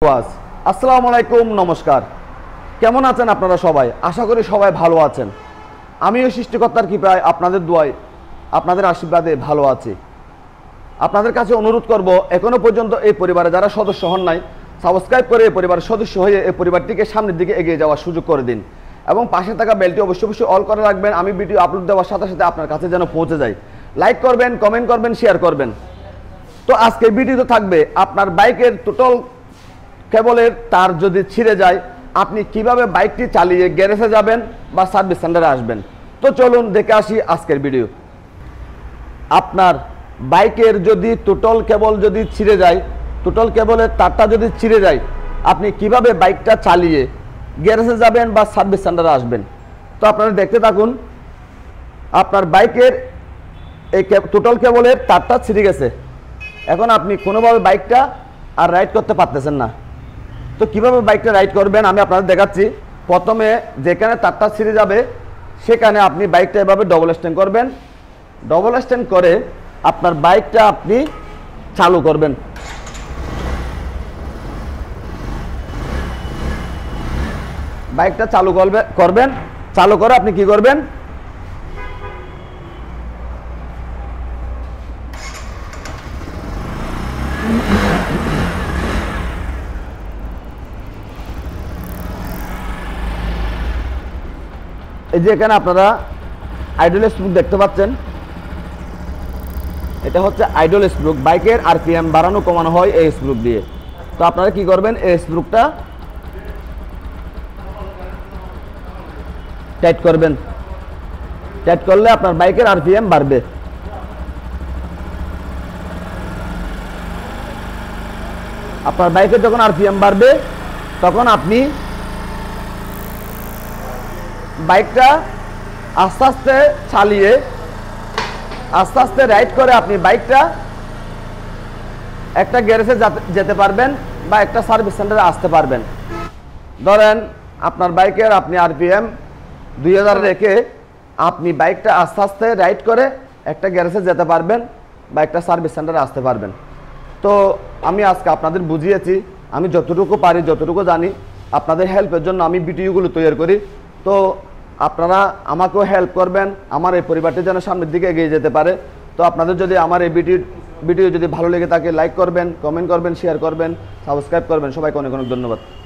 আসসালামু আলাইকুম, নমস্কার। কেমন আছেন আপনারা সবাই? আশা করি সবাই ভালো আছেন। আমিও সৃষ্টিকর্তার কৃপায় আপনাদের দোয়ায় আপনাদের আশীর্বাদে ভালো আছি। আপনাদের কাছে অনুরোধ করব, এখনো পর্যন্ত এই পরিবারে যারা সদস্য হন নাই, সাবস্ক্রাইব করে এই পরিবারের সদস্য হয়ে এই পরিবারটিকে সামনের দিকে এগিয়ে যাওয়ার সুযোগ করে দিন এবং পাশে থাকা বেলটি অবশ্যই অল করে রাখবেন। আমি ভিডিও আপলোড দেওয়ার সাথে সাথে আপনার কাছে যেন পৌঁছে যায়। লাইক করবেন, কমেন্ট করবেন, শেয়ার করবেন। তো আজকে ভিডিওতে থাকবে আপনার বাইকের টোটাল কেবলের তার যদি ছিঁড়ে যায়, আপনি কিভাবে বাইকটি চালিয়ে গ্যারেজে যাবেন বা সার্ভিস সেন্টারে আসবেন। তো চলুন দেখে আসি আজকের ভিডিও। আপনার বাইকের যদি টোটাল কেবল যদি ছিঁড়ে যায়, টোটাল কেবলের তারটা যদি ছিঁড়ে যায়, আপনি কিভাবে বাইকটা চালিয়ে গ্যারেজে যাবেন বা সার্ভিস সেন্টারে আসবেন। তো আপনারা দেখতে থাকুন। আপনার বাইকের এই টোটাল কেবলের তারটা ছিঁড়ে গেছে, এখন আপনি কোনোভাবে বাইকটা আর রাইড করতে পারতেছেন না। তো কিভাবে বাইকটা রাইড করবেন আমি আপনাদের দেখাচ্ছি। প্রথমে যেখানে তারটা ছিঁড়ে যাবে সেখানে আপনি বাইকটা এভাবে ডবল স্ট্যান্ড করবেন। ডবল স্ট্যান্ড করে আপনার বাইকটা আপনি চালু করবেন। বাইকটা চালু করবেন। চালু করে আপনি কি করবেন, এই যে এখানে আপনারা আইডল স্প্রুক দেখতে পাচ্ছেন। এটা হচ্ছে আইডল স্প্রুক, বাইকের আরপিএম বাড়ানো কমানো হয় এই স্প্রুক দিয়ে। তো আপনারা কি করবেন, এই স্প্রুকটা টাইট করবেন। টাইট করলে আপনার বাইকের আরপিএম বাড়বে। আপনার বাইকের যখন আরপিএম বাড়বে তখন আপনি বাইকটা আস্তে আস্তে চালিয়ে আস্তে আস্তে রাইড করে আপনি বাইকটা একটা গ্যারেজে যেতে পারবেন বা একটা সার্ভিস সেন্টারে আসতে পারবেন। ধরেন আপনার বাইকের আপনি আরপিএম 2000 রেখে আপনি বাইকটা আস্তে আস্তে রাইড করে একটা গ্যারেজে যেতে পারবেন বা একটা সার্ভিস সেন্টারে আসতে পারবেন। তো আমি আজকে আপনাদের বুঝিয়েছি, আমি যতটুকু পারি যতটুকু জানি আপনাদের হেল্পের জন্য আমি ভিডিওগুলো তৈরি করি। তো আপনারা আমাকেও হেল্প করবেন, আমার এই পরিবারটি যেন সামনের দিকে এগিয়ে যেতে পারে। তো আপনাদের যদি আমার এই ভিডিও যদি ভালো লেগে থাকে, লাইক করবেন, কমেন্ট করবেন, শেয়ার করবেন, সাবস্ক্রাইব করবেন। সবাইকে অনেক অনেক ধন্যবাদ।